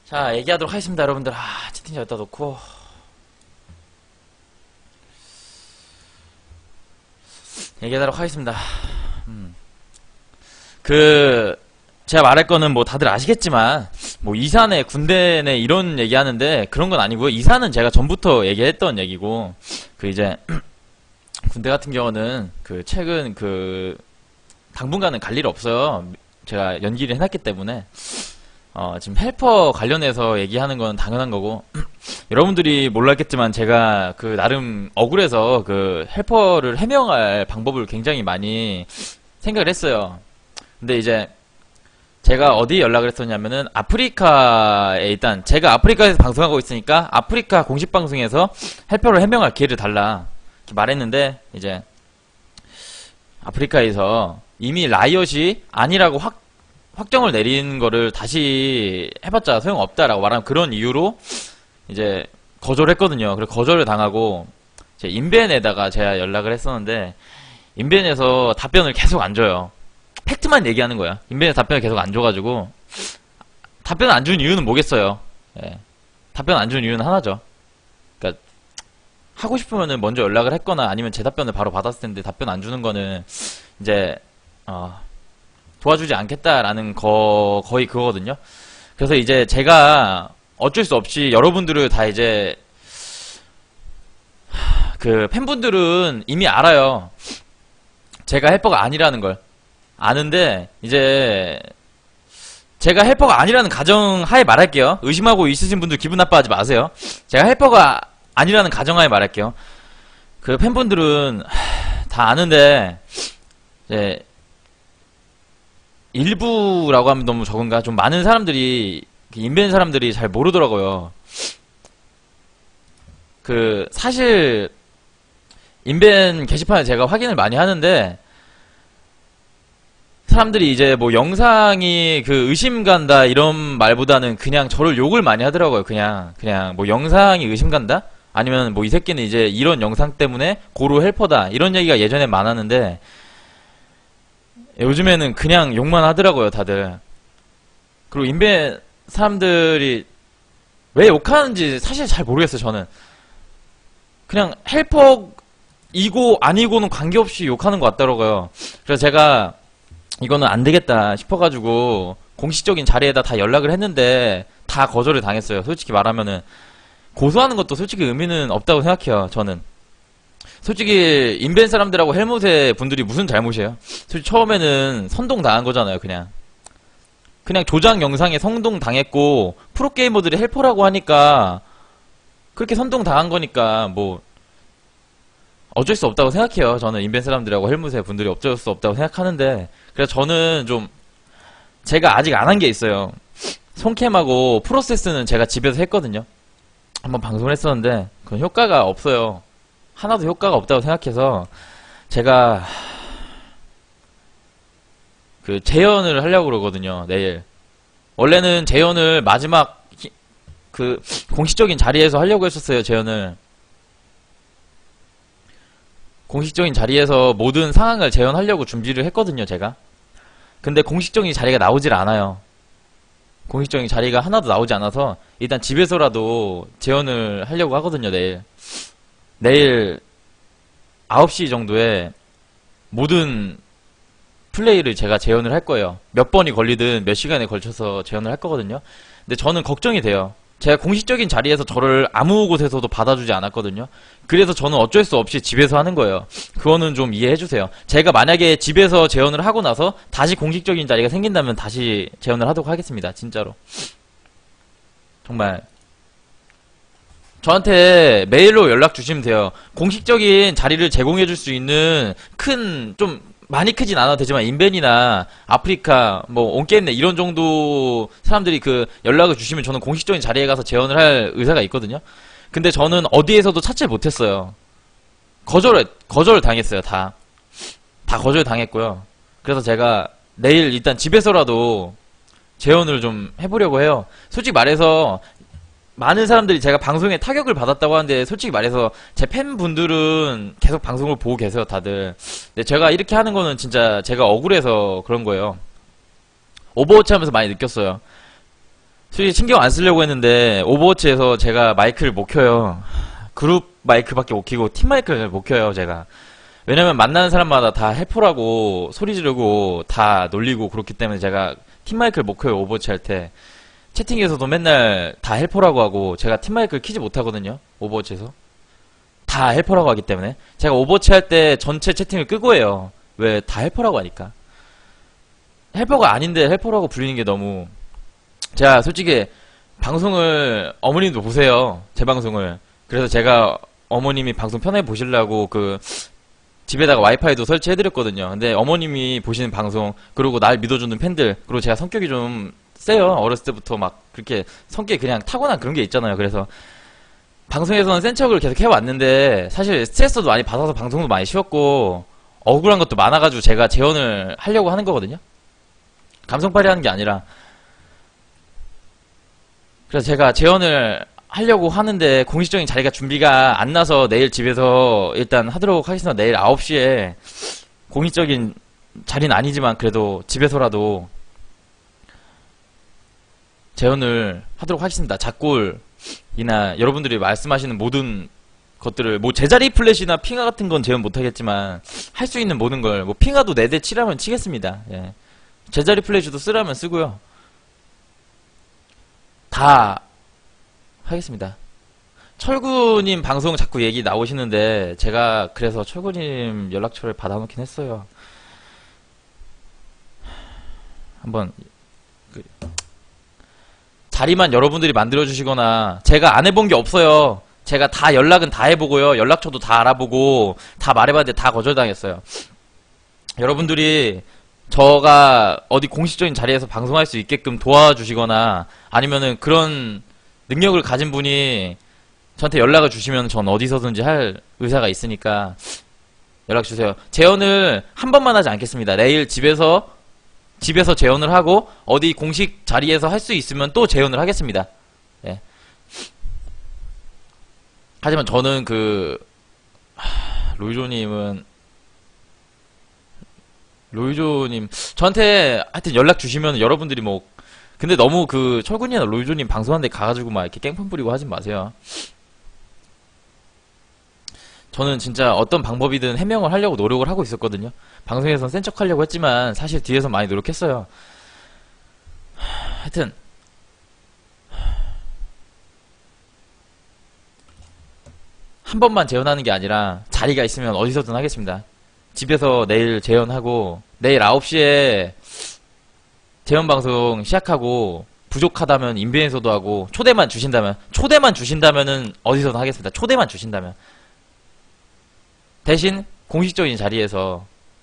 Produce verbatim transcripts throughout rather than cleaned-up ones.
자, 얘기하도록 하겠습니다, 여러분들. 아, 채팅창 여기다 놓고. 얘기하도록 하겠습니다. 음. 그, 제가 말할 거는 뭐 다들 아시겠지만, 뭐 이사네, 군대네 이런 얘기 하는데, 그런 건 아니고요. 이사는 제가 전부터 얘기했던 얘기고, 그 이제, 군대 같은 경우는, 그 최근 그, 당분간은 갈 일 없어요. 제가 연기를 해놨기 때문에. 어, 지금 헬퍼 관련해서 얘기하는 건 당연한 거고, 여러분들이 몰랐겠지만 제가 그 나름 억울해서 그 헬퍼를 해명할 방법을 굉장히 많이 생각을 했어요. 근데 이제 제가 어디 연락을 했었냐면은 아프리카에 일단 제가 아프리카에서 방송하고 있으니까 아프리카 공식 방송에서 헬퍼를 해명할 기회를 달라 이렇게 말했는데, 이제 아프리카에서 이미 라이엇이 아니라고 확 확정을 내린 거를 다시 해봤자 소용없다라고 말하는 그런 이유로 이제 거절했거든요. 그래서 거절을 당하고 제 인벤에다가 제가 연락을 했었는데, 인벤에서 답변을 계속 안 줘요. 팩트만 얘기하는 거야. 인벤에서 답변을 계속 안 줘가지고, 답변 안 준 이유는 뭐겠어요. 예. 답변 안 준 이유는 하나죠. 그러니까 하고 싶으면은 먼저 연락을 했거나 아니면 제 답변을 바로 받았을 텐데, 답변 안 주는 거는 이제 어 도와주지 않겠다라는 거, 거의 그거거든요. 그래서 이제 제가 어쩔 수 없이 여러분들을 다 이제, 그 팬분들은 이미 알아요. 제가 헬퍼가 아니라는 걸. 아는데, 이제, 제가 헬퍼가 아니라는 가정하에 말할게요. 의심하고 있으신 분들 기분 나빠하지 마세요. 제가 헬퍼가 아니라는 가정하에 말할게요. 그 팬분들은 다 아는데, 이제, 일부라고 하면 너무 적은가? 좀 많은 사람들이, 인벤 사람들이 잘 모르더라고요. 그, 사실, 인벤 게시판에 제가 확인을 많이 하는데, 사람들이 이제 뭐 영상이 그 의심 간다 이런 말보다는 그냥 저를 욕을 많이 하더라고요. 그냥, 그냥 뭐 영상이 의심 간다? 아니면 뭐 이 새끼는 이제 이런 영상 때문에 고루 헬퍼다. 이런 얘기가 예전에 많았는데, 요즘에는 그냥 욕만 하더라고요, 다들. 그리고 인벤 사람들이 왜 욕하는지 사실 잘 모르겠어요, 저는. 그냥 헬퍼이고 아니고는 관계없이 욕하는 것 같더라고요. 그래서 제가 이거는 안 되겠다 싶어가지고 공식적인 자리에다 다 연락을 했는데 다 거절을 당했어요. 솔직히 말하면은 고소하는 것도 솔직히 의미는 없다고 생각해요, 저는. 솔직히 인벤 사람들하고 헬무세 분들이 무슨 잘못이에요? 솔직히 처음에는 선동 당한 거잖아요. 그냥 그냥 조작 영상에 선동 당했고 프로게이머들이 헬퍼라고 하니까 그렇게 선동 당한 거니까 뭐 어쩔 수 없다고 생각해요. 저는 인벤 사람들하고 헬무세 분들이 어쩔 수 없다고 생각하는데, 그래서 저는 좀 제가 아직 안 한 게 있어요. 손캠하고 프로세스는 제가 집에서 했거든요. 한번 방송을 했었는데 그건 효과가 없어요. 하나도 효과가 없다고 생각해서 제가 그 재연을 하려고 그러거든요, 내일. 원래는 재연을 마지막 히, 그 공식적인 자리에서 하려고 했었어요. 재연을 공식적인 자리에서 모든 상황을 재연하려고 준비를 했거든요, 제가. 근데 공식적인 자리가 나오질 않아요. 공식적인 자리가 하나도 나오지 않아서 일단 집에서라도 재연을 하려고 하거든요, 내일. 내일 아홉 시 정도에 모든 플레이를 제가 재현을 할 거예요. 몇 번이 걸리든 몇 시간에 걸쳐서 재현을 할 거거든요. 근데 저는 걱정이 돼요. 제가 공식적인 자리에서 저를 아무 곳에서도 받아주지 않았거든요. 그래서 저는 어쩔 수 없이 집에서 하는 거예요. 그거는 좀 이해해주세요. 제가 만약에 집에서 재현을 하고 나서 다시 공식적인 자리가 생긴다면 다시 재현을 하도록 하겠습니다. 진짜로. 정말 저한테 메일로 연락 주시면 돼요. 공식적인 자리를 제공해 줄 수 있는 큰, 좀 많이 크진 않아도 되지만 인벤이나 아프리카 뭐 온게임네 이런 정도 사람들이 그 연락을 주시면 저는 공식적인 자리에 가서 재원을 할 의사가 있거든요. 근데 저는 어디에서도 찾지 못했어요. 거절을 거절을 당했어요. 다. 다 거절 당했고요. 그래서 제가 내일 일단 집에서라도 재원을 좀 해보려고 해요. 솔직히 말해서 많은 사람들이 제가 방송에 타격을 받았다고 하는데, 솔직히 말해서 제 팬분들은 계속 방송을 보고 계세요, 다들. 근데 제가 이렇게 하는 거는 진짜 제가 억울해서 그런 거예요. 오버워치 하면서 많이 느꼈어요. 솔직히 신경 안 쓰려고 했는데 오버워치에서 제가 마이크를 못 켜요. 그룹 마이크밖에 못 켜고 팀 마이크를 못 켜요 제가. 왜냐면 만나는 사람마다 다 해포라고 소리 지르고 다 놀리고 그렇기 때문에 제가 팀 마이크를 못 켜요. 오버워치 할 때 채팅에서도 맨날 다 헬퍼라고 하고 제가 팀 마이크를 키지 못하거든요. 오버워치에서 다 헬퍼라고 하기 때문에 제가 오버워치 할 때 전체 채팅을 끄고 해요. 왜? 다 헬퍼라고 하니까. 헬퍼가 아닌데 헬퍼라고 불리는 게 너무, 제가 솔직히 방송을 어머님도 보세요. 제 방송을. 그래서 제가 어머님이 방송 편하게 보시려고 그 집에다가 와이파이도 설치해드렸거든요. 근데 어머님이 보시는 방송, 그리고 날 믿어주는 팬들, 그리고 제가 성격이 좀 세요. 어렸을 때부터 막 그렇게 성격이 그냥 타고난 그런 게 있잖아요. 그래서 방송에서는 센 척을 계속 해왔는데 사실 스트레스도 많이 받아서 방송도 많이 쉬웠고 억울한 것도 많아가지고 제가 재혼을 하려고 하는 거거든요. 감성팔이 하는 게 아니라. 그래서 제가 재혼을 하려고 하는데 공식적인 자리가 준비가 안 나서 내일 집에서 일단 하도록 하겠습니다. 내일 아홉 시에 공식적인 자리는 아니지만 그래도 집에서라도 재혼을 하도록 하겠습니다. 작골이나 여러분들이 말씀하시는 모든 것들을, 뭐 제자리 플랫이나 핑하 같은 건 재혼 못하겠지만 할 수 있는 모든 걸, 뭐 핑하도 네 대 칠하면 치겠습니다. 예. 제자리 플래시도 쓰라면 쓰고요. 다 하겠습니다. 철구님 방송 자꾸 얘기 나오시는데 제가 그래서 철구님 연락처를 받아놓긴 했어요. 한번 그 자리만 여러분들이 만들어주시거나, 제가 안 해본 게 없어요. 제가 다 연락은 다 해보고요. 연락처도 다 알아보고 다 말해봤는데 다 거절당했어요. 여러분들이 저가 어디 공식적인 자리에서 방송할 수 있게끔 도와주시거나 아니면은 그런 능력을 가진 분이 저한테 연락을 주시면 전 어디서든지 할 의사가 있으니까 연락 주세요. 재혼을 한 번만 하지 않겠습니다. 내일 집에서 집에서 재혼을 하고 어디 공식 자리에서 할 수 있으면 또 재혼을 하겠습니다. 예. 하지만 저는 그 하, 로이조님은 로이조님 저한테 하여튼 연락 주시면 여러분들이 뭐, 근데 너무 그 철군이나 로이조님 방송하는데 가가지고 막 이렇게 깽판 부리고 하진 마세요. 저는 진짜 어떤 방법이든 해명을 하려고 노력을 하고 있었거든요. 방송에선 센 척 하려고 했지만 사실 뒤에서 많이 노력했어요. 하여튼 한 번만 재혼하는 게 아니라 자리가 있으면 어디서든 하겠습니다. 집에서 내일 재혼하고 내일 아홉 시에 재혼방송 시작하고 부족하다면 인벤에서도 하고 초대만 주신다면 초대만 주신다면은 어디서든 하겠습니다. 초대만 주신다면. 대신 공식적인 자리에서.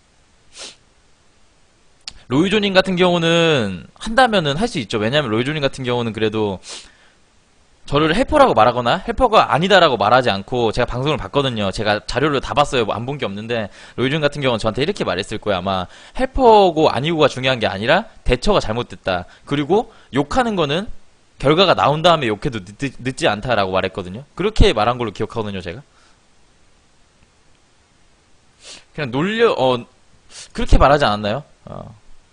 로이조님 같은 경우는 한다면은 할 수 있죠. 왜냐면 로이조님 같은 경우는 그래도 저를 헬퍼라고 말하거나 헬퍼가 아니다라고 말하지 않고, 제가 방송을 봤거든요. 제가 자료를 다 봤어요. 뭐 안 본 게 없는데 로이조님 같은 경우는 저한테 이렇게 말했을 거예요. 아마 헬퍼고 아니고가 중요한 게 아니라 대처가 잘못됐다. 그리고 욕하는 거는 결과가 나온 다음에 욕해도 늦, 늦지 않다라고 말했거든요. 그렇게 말한 걸로 기억하거든요. 제가 그냥 놀려 어 그렇게 말하지 않았나요? 어.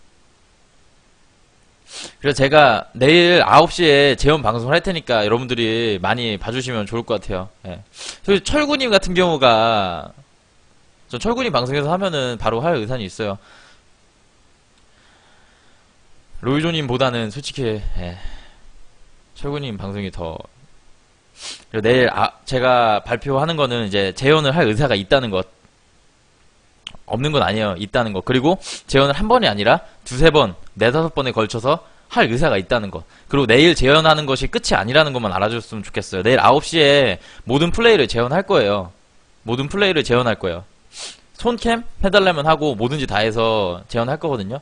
그래서 제가 내일 아홉 시에 재혼 방송을 할 테니까 여러분들이 많이 봐주시면 좋을 것 같아요. 예. 그래서 철구님 같은 경우가, 저 철구님 방송에서 하면은 바로 할 의사는 있어요. 로이조님보다는 솔직히 예. 철구님 방송이 더. 그리고 내일 아, 제가 발표하는 거는 이제 재혼을 할 의사가 있다는 것. 없는 건 아니에요. 있다는 거. 그리고 재혼을 한 번이 아니라 두세 번, 네다섯 번에 걸쳐서 할 의사가 있다는 것. 그리고 내일 재혼하는 것이 끝이 아니라는 것만 알아줬으면 좋겠어요. 내일 아홉 시에 모든 플레이를 재혼할 거예요. 모든 플레이를 재혼할 거예요. 손캠 해달라면 하고 뭐든지 다 해서 재혼할 거거든요.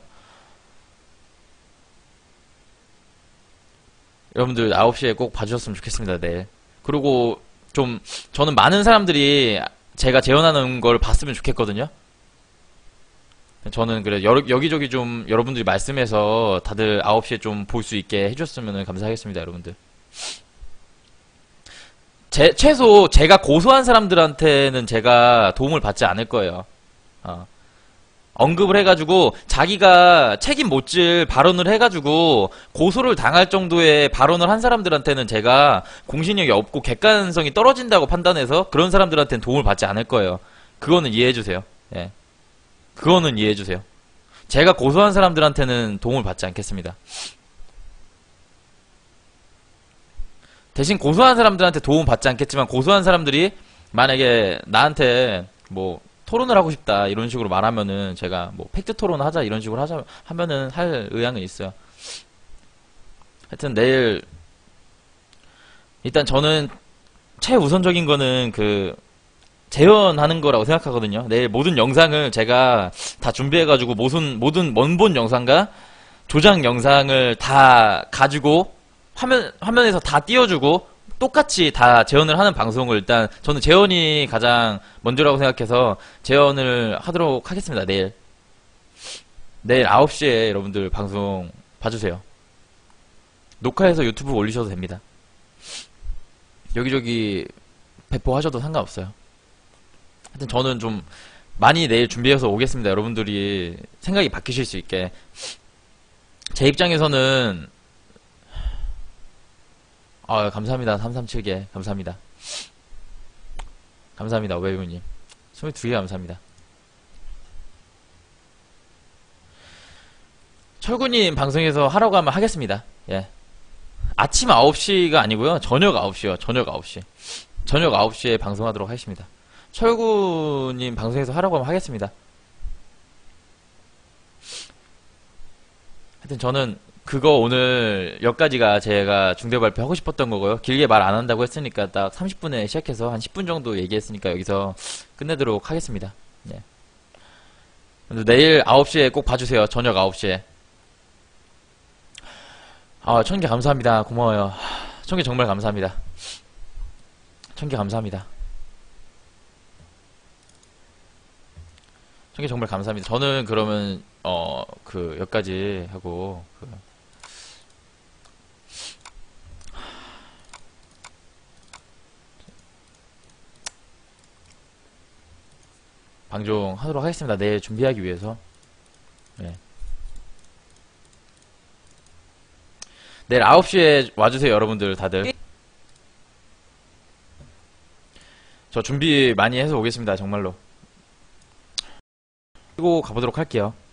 여러분들 아홉 시에 꼭 봐주셨으면 좋겠습니다. 내일. 그리고 좀 저는 많은 사람들이 제가 재혼하는 걸 봤으면 좋겠거든요. 저는 그래 여러, 여기저기 좀 여러분들이 말씀해서 다들 아홉 시에 좀 볼 수 있게 해줬으면 감사하겠습니다. 여러분들. 제, 최소 제가 고소한 사람들한테는 제가 도움을 받지 않을 거예요. 어. 언급을 해가지고 자기가 책임 못 질 발언을 해가지고 고소를 당할 정도의 발언을 한 사람들한테는 제가 공신력이 없고 객관성이 떨어진다고 판단해서 그런 사람들한테는 도움을 받지 않을 거예요. 그거는 이해해주세요. 예. 그거는 이해해주세요. 제가 고소한 사람들한테는 도움을 받지 않겠습니다. 대신 고소한 사람들한테 도움 받지 않겠지만 고소한 사람들이 만약에 나한테 뭐 토론을 하고 싶다 이런 식으로 말하면은 제가 뭐 팩트 토론 하자 이런 식으로 하자 하면은 할 의향은 있어요. 하여튼 내일 일단 저는 최우선적인 거는 그 재현하는 거라고 생각하거든요. 내일 모든 영상을 제가 다 준비해가지고 모든 모든 원본 영상과 조작 영상을 다 가지고 화면 화면에서 다 띄워주고 똑같이 다 재현을 하는 방송을 일단 저는 재현이 가장 먼저라고 생각해서 재현을 하도록 하겠습니다. 내일 내일 아홉 시에 여러분들 방송 봐주세요. 녹화해서 유튜브 올리셔도 됩니다. 여기저기 배포하셔도 상관없어요. 하여튼 저는 좀 많이 내일 준비해서 오겠습니다. 여러분들이 생각이 바뀌실 수 있게. 제 입장에서는 아, 감사합니다. 삼삼칠 개. 감사합니다. 감사합니다. 오백육님. 이십이 개 감사합니다. 철구님 방송에서 하라고 하면 하겠습니다. 예. 아침 아홉 시가 아니고요. 저녁 아홉 시요. 저녁 아홉 시. 저녁 아홉 시에 방송하도록 하겠습니다. 철구님 방송에서 하라고 하면 하겠습니다. 하여튼 저는 그거 오늘 여기까지가 제가 중대 발표하고 싶었던 거고요. 길게 말 안 한다고 했으니까 딱 삼십 분에 시작해서 한 십 분 정도 얘기했으니까 여기서 끝내도록 하겠습니다. 예. 내일 아홉 시에 꼭 봐주세요. 저녁 아홉 시에. 아, 천 개 감사합니다. 고마워요. 천 개 정말 감사합니다. 천 개 감사합니다. 천 개 정말 감사합니다. 저는 그러면 어 그 여기까지 하고 그 방송하도록 하겠습니다. 내일 준비하기 위해서. 네. 내일 아홉 시에 와주세요. 여러분들 다들. 저 준비 많이 해서 오겠습니다. 정말로. 그리고 가보도록 할게요.